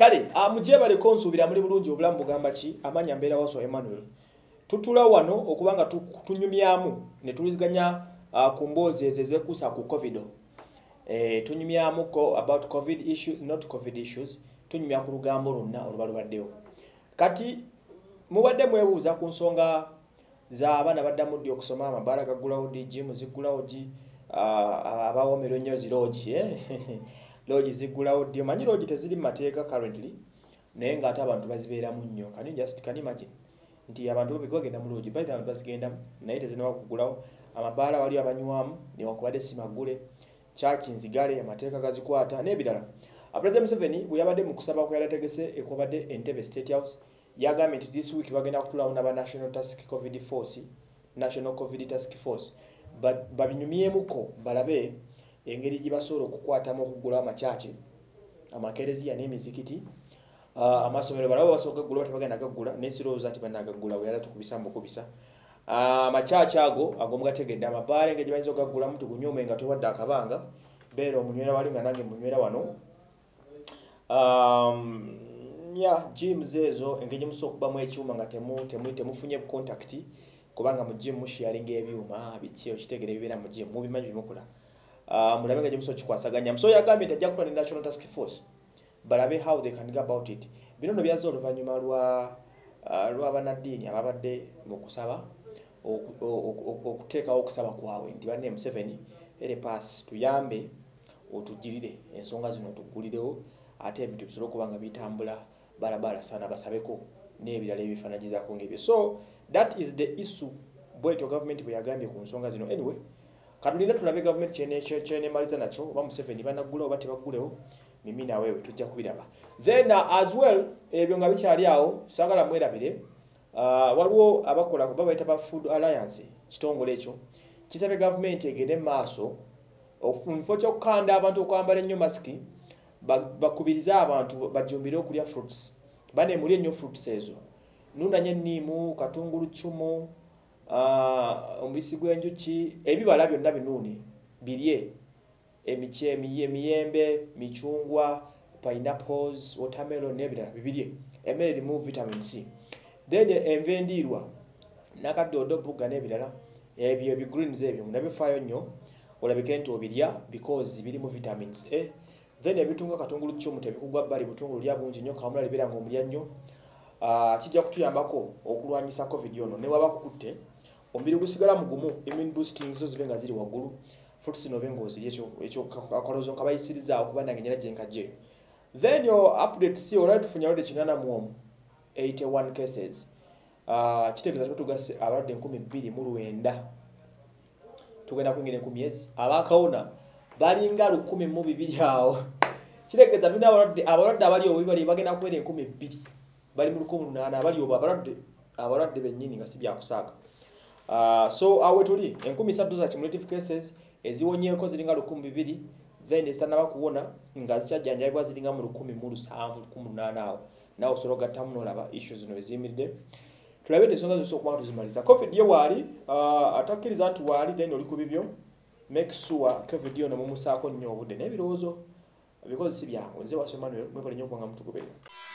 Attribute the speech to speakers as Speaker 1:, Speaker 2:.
Speaker 1: Kale amuje bale konsubira muri bulungi obulamu bugamba ki amanya mbera waso Emmanuel tutula wano okubanga tunyumyamu ne tuliziganya ku mbozi ezekusa ku covid tunyumyamu ko about covid issue not covid issues tunyumya ku lugambo lonna olubalubaddewo kati mubadde mwebuuza ku nsonga za abana baddamu ddi okusoma amabala gagulawo ddi gym zigulawo ddi abawomero nnyo zirogi logi zigulawo ddi manyi logi teziri mu mateeka currently naye ng'ate abantu bazibeeramu nnyo can you imagine nti abantu bagenda mu logi by the time bazigenda naye tezinaba kugulawo amabala wali abanywamu newakubadde simagule church nzigale amateeka gazikwata n'ebirala President Museveni bwe yabadde mu kusaba kwe yalategese ekobadde Entebbe State House yagambye nti this week bagenda kutulawo n'aba National COVID Task Force babinyumyemuko balabe engeri gye basobola okukwatamu okugula amachachi amakereziya n'emizikiti amasomero balabo basoboka kugula batagenda gagula n'esirooza ati banagagula we yala tukubisa mbukubisa amachachi ago agomugategedde amabaale engeri bayinza okugagula mutu gunyume nga towadde akabanga beera omunywera wali nga nange munywera wano gyms ezo engeri musobola okubamu ekyuma nga temufunye contact kubanga mu gym musharinga ebyuma biki okitegere bibeera mu gym mubimanyi bimukola mulabe nga gyemusobola kikwasaganya so yagambye nti ajja kukola ne National Task Force balabe how they can go about it bino no byazo oluvannyuma lw'abannaddiini ababadde mu kusaba okuteekawo okusaba kwabwe nti banne Museveni pass tuyambe otugirire ensonga zino tugulirewo ate ebintu bisobola okuba nga bitambula balabala sana basabeko n'ebirala ebifaanagizaako ng'ebyo so that is the issue bwetyo government bwe yagambye ku nsonga zino anyway katulina tulabe government kyenemaliza nakyo oba Museveni banagula oba tebagulewo mimi nawewe tujja kubiraba then as well ebyo nga bikyali awo sagala mwerabire waliwo abakola kuba bayita ba Food Alliance kitongole ekyo kisabe government egende maaso ofunfo kyokukanda abantu okwambala ennyo masiki bakubiriza abantu bajumbire okulya fruits bane mulye nnyo fruits ezo nunanye enniimu katungulu cumu omubisi gw'enjuki ebibala byonna binuuni birye emiyembe michungwa pineapples watermelon n'ebirala bibirye emmere erimu vitamin C then enva endiirwa nakadoodo bugga n'ebirala ebyo ebigreens ebyo munabifaayo nnyo olabike nti obirya because birimu vitamins A then ebitunga katungulu cumu tebikugwa bbali butungulu lya bungi nnyo kamula libera ng'omulya nnyo kijja kutuyambako okulwanyisa covid ono ne waba kukutte omubiri gusigala mugumu immune boosting zo zibe nga ziri waggulu fruits no bengo ziri ekyo akolozo kabayisiriza okuba nange nyera jenkajje then your update si olwa tufunya lode kinana mu 81 cases kitegeeza tugase abalwadde 2,209 tugenda kwingira 10 abakawona balinga 1,200 awo kitegeeza tuna abalwadde abali obubi bali bagenda kwera 2,000 bali mu 1,800 abali obo abalwadde bennyini nga si bya kusaaga so awe tuli 3,000 za cumulative cases eziwonyeeko ziringa 2,200 then ezitanaba kuwona nga zikyajjanjabibwa ziringa mu 1,700 1,800 awo nawe osobola ogattamu n'olaba issue zino eziyimiridde tulabe ensonga zose okuba tuzimaliza covid ye waali atakkiriza nti waali then oli ku bibyo make sure covid ono mumusaako nnyo obudde n'ebirowoozo because si byangu nze Washo Emmanuel mwebale nnyo okubanga mutugoberera